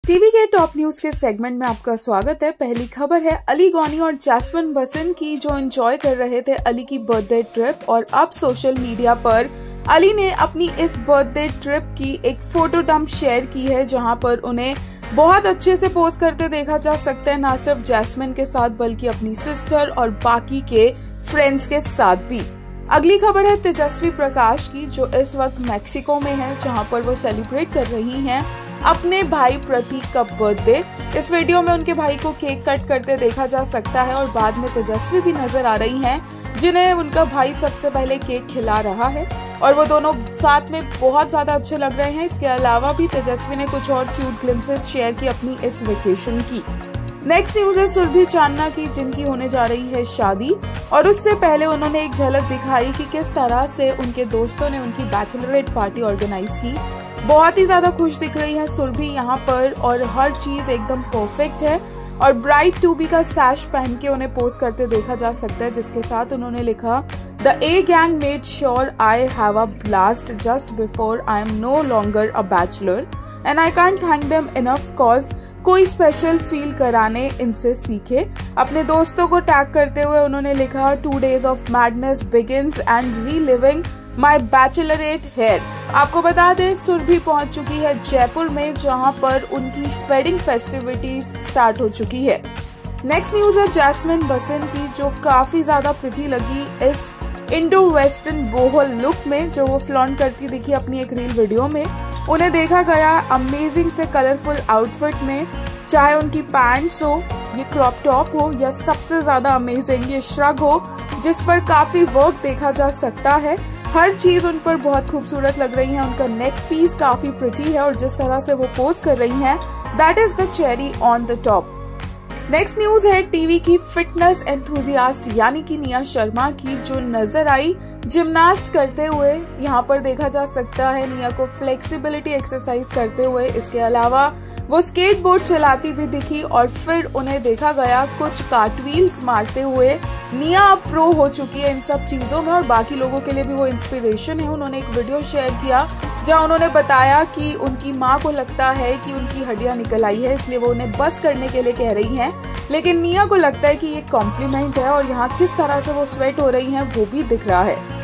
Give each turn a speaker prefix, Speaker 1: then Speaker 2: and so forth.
Speaker 1: TV के top news के segment में आपका स्वागत है। पहली खबर है अली गौनी और जैस्मिन बसन की, जो एंजॉय कर रहे थे अली की बर्थडे ट्रिप। और अब सोशल मीडिया पर अली ने अपनी इस बर्थडे ट्रिप की एक फोटो डंप शेयर की है, जहां पर उन्हें बहुत अच्छे से पोस्ट करते देखा जा सकता है, ना सिर्फ जैस्मिन के साथ बल्कि अपनी सिस्टर और बाकी के फ्रेंड्स के साथ भी। अगली खबर है तेजस्वी प्रकाश की, जो इस वक्त मैक्सिको में है, जहां पर वो सेलिब्रेट कर रही हैं अपने भाई प्रतीक का बर्थडे। इस वीडियो में उनके भाई को केक कट करते देखा जा सकता है और बाद में तेजस्वी भी नजर आ रही हैं, जिन्हें उनका भाई सबसे पहले केक खिला रहा है और वो दोनों साथ में बहुत ज्यादा अच्छे लग रहे हैं। इसके अलावा भी तेजस्वी ने कुछ और क्यूट ग्लिम्सेस शेयर की अपनी इस वेकेशन की। नेक्स्ट न्यूज है सुरभि चांदना की, जिनकी होने जा रही है शादी, और उससे पहले उन्होंने एक झलक दिखाई कि किस तरह से उनके दोस्तों ने उनकी बैचलरेट पार्टी ऑर्गेनाइज की। बहुत ही ज्यादा खुश दिख रही है सुरभि यहाँ पर और हर चीज एकदम परफेक्ट है। और ब्राइड टू बी का सैश पहन के उन्हें पोस्ट करते देखा जा सकता है, जिसके साथ उन्होंने लिखा, the A gang made sure I have a blast just before I am no longer a bachelor and I can't thank them enough cause कोई स्पेशल फील कराने इनसे सीखे। अपने दोस्तों को टैग करते हुए उन्होंने लिखा, 2 days of madness begins and reliving my bachelorette here. आपको बता दें सुरभि पहुंच चुकी है जयपुर में, जहां पर उनकी वेडिंग फेस्टिविटीज स्टार्ट हो चुकी है। नेक्स्ट न्यूज है जैस्मिन बसन की, जो काफी ज्यादा प्रिटी लगी इस इंडो वेस्टर्न बोहो लुक में, जो वो फ्लॉन्ट करती दिखी अपनी एक रील वीडियो में। उन्हें देखा गया अमेजिंग से कलरफुल आउटफिट में, चाहे उनकी पैंट्स हो, ये क्रॉप टॉप हो, या सबसे ज्यादा अमेजिंग ये श्रग हो, जिस पर काफी वर्क देखा जा सकता है। हर चीज उन पर बहुत खूबसूरत लग रही है। उनका नेक पीस काफी प्रिटी है और जिस तरह से वो पोस्ट कर रही हैं, that is the cherry on the top. Next news है टीवी की फिटनेस एंथुजियास्ट यानी कि निया शर्मा की, जो नजर आई जिम्नास्ट करते हुए। यहाँ पर देखा जा सकता है निया को फ्लेक्सिबिलिटी एक्सरसाइज करते हुए। इसके अलावा वो स्केटबोर्ड चलाती भी दिखी और फिर उन्हें देखा गया कुछ कार्टव्हील्स मारते हुए। निया अब प्रो हो चुकी है इन सब चीजों में और बाकी लोगों के लिए भी वो इंस्पिरेशन है। उन्होंने एक वीडियो शेयर किया जहां उन्होंने बताया कि उनकी माँ को लगता है कि उनकी हड्डियां निकल आई है, इसलिए वो उन्हें बस करने के लिए कह रही हैं, लेकिन निया को लगता है कि ये कॉम्प्लीमेंट है और यहाँ किस तरह से वो स्वेट हो रही हैं वो भी दिख रहा है।